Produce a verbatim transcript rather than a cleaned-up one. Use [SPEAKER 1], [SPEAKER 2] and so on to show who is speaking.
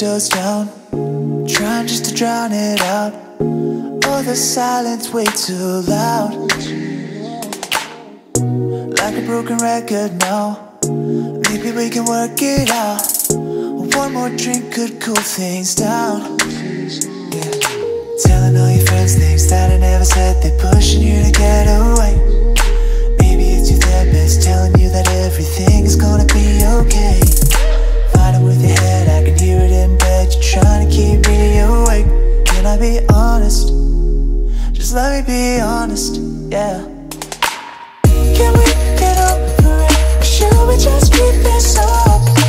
[SPEAKER 1] windows down, trying just to drown it out. Oh, the silence way too loud, like a broken record now. Maybe we can work it out. One more drink could cool things down. Yeah. Telling all your friends things that I never said, they're pushing you to get away. Maybe it's your therapist telling you that everything is gonna be okay. Fighting with your head, I can hear it in bed. You're trying to keep me awake. Can I be honest? Just let me be honest, yeah. Can we get over it? Or should we just keep this up?